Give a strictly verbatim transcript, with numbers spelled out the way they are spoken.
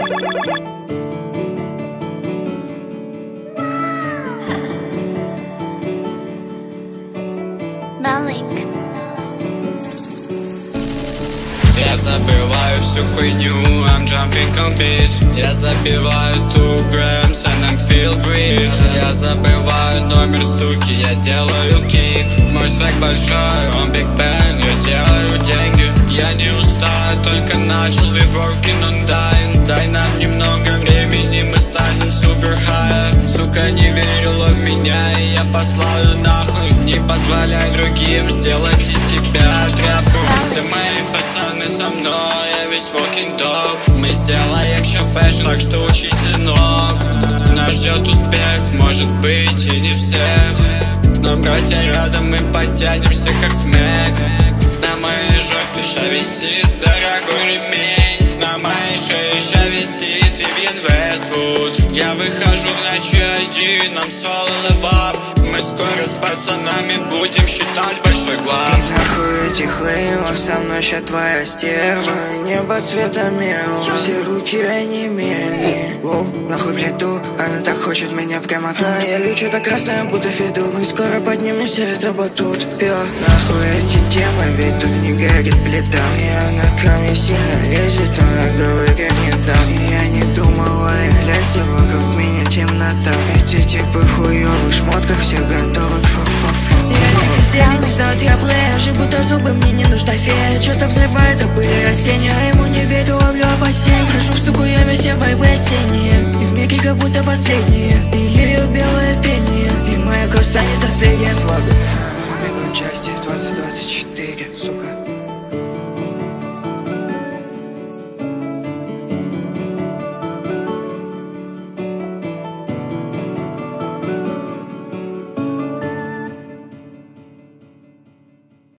Я забываю всю хуйню, I'm jumping on beat. Я забиваю two grams and I'm feel great. Я забываю номер, суки, я делаю кик. Мой свек большой, он Big Bang, я делаю деньги. Я не устаю, только начал, we working on dying. Дай нам немного времени, мы станем super high. Сука не верила в меня, и я послал ее нахуй. Не позволяй другим сделать из тебя тряпку. Все мои пацаны со мной, я весь walking dog. Мы сделаем ща фэшн, так что учись, сынок. Нас ждет успех, может быть и не всех. Но братья рядом, мы подтянемся как смех. На моей жопе ща висит дорогой ремень. На моей шее ща висит Vivienne Westwood. Я выхожу в ночи один, нам соло левап. Мы скоро с пацанами будем считать большой глав. И нахуй этих леймов, со мной ща твоя стерва. Небо цвета мела, все руки онемели. Воу, нахуй плиту, она так хочет меня прямо тут. А я лечу так красная, будто фиду. Мы скоро поднимемся, это батут. Я нахуй эти темы, ведь тут не горит плита. Я на камне сильно лезет, но я говорю не дам. И я не думал о их лясте, вокруг меня темнота. Эти типы в хуёвых шмотках, все готовы к фа-фа-фа. Я не бездельник, не знают я плеер. Будто зубы, мне не нужна фея. Что-то взрывает, а были растения. А ему не верю, ловлю опасения. Хожу в суку, я все вайбы осенние. И в мире как будто последние. И ею белое пение. И моя кровь станет наследием. Бегут части двадцать двадцать четыре, сука.